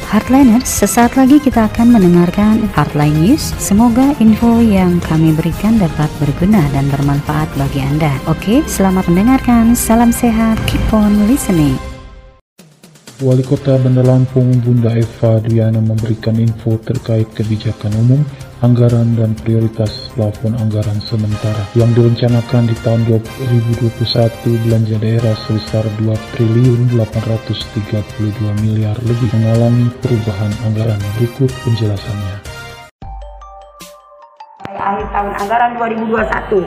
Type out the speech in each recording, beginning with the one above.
Hardliners, sesaat lagi kita akan mendengarkan Hardline News. Semoga info yang kami berikan dapat berguna dan bermanfaat bagi Anda. Oke, selamat mendengarkan. Salam sehat, keep on listening. Wali Kota Bandar Lampung Bunda Eva Duyana memberikan info terkait kebijakan umum, anggaran dan prioritas plafon anggaran sementara yang direncanakan di tahun 2021. Belanja daerah sebesar 2 triliun 832 miliar lebih mengalami perubahan anggaran. Berikut penjelasannya. Akhir tahun anggaran 2021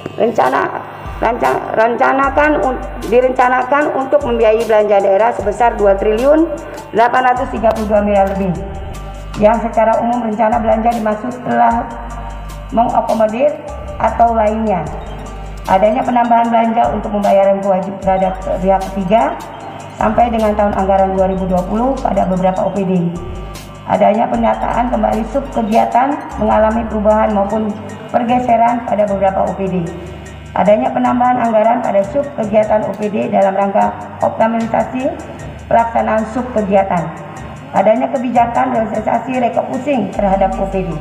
direncanakan untuk membiayai belanja daerah sebesar 2 triliun 832 miliar lebih, yang secara umum rencana belanja dimaksud telah mengakomodir atau lainnya adanya penambahan belanja untuk pembayaran kewajiban terhadap pihak ketiga sampai dengan tahun anggaran 2020 pada beberapa OPD, adanya penyataan kembali sub kegiatan mengalami perubahan maupun pergeseran pada beberapa OPD, adanya penambahan anggaran pada sub kegiatan OPD dalam rangka optimalisasi pelaksanaan sub kegiatan, adanya kebijakan realisasi refocusing terhadap OPD.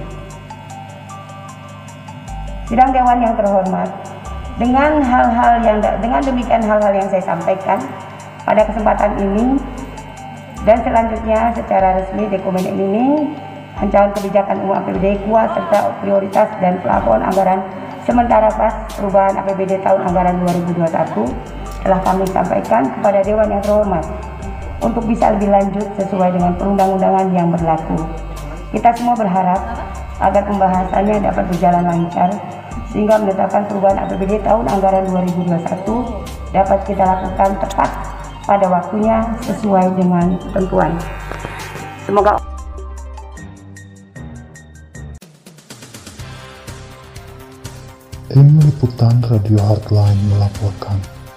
Sidang Dewan yang terhormat, dengan demikian hal-hal yang saya sampaikan pada kesempatan ini dan selanjutnya secara resmi dokumen ini, rancangan kebijakan umum APBD kuat serta prioritas dan plafon anggaran sementara pas perubahan APBD tahun anggaran 2021 telah kami sampaikan kepada Dewan yang terhormat untuk bisa lebih lanjut sesuai dengan perundang-undangan yang berlaku. Kita semua berharap agar pembahasannya dapat berjalan lancar sehingga menetapkan perubahan APBD tahun anggaran 2021 dapat kita lakukan tepat pada waktunya sesuai dengan ketentuan. Semoga Tim Liputan Radio Hardline melaporkan.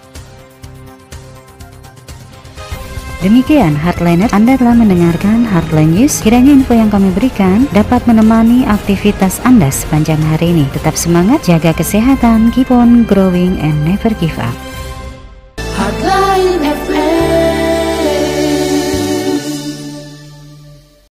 Demikian Hardliner, Anda telah mendengarkan Hardline News. Kiranya info yang kami berikan dapat menemani aktivitas Anda sepanjang hari ini. Tetap semangat, jaga kesehatan, keep on growing and never give up.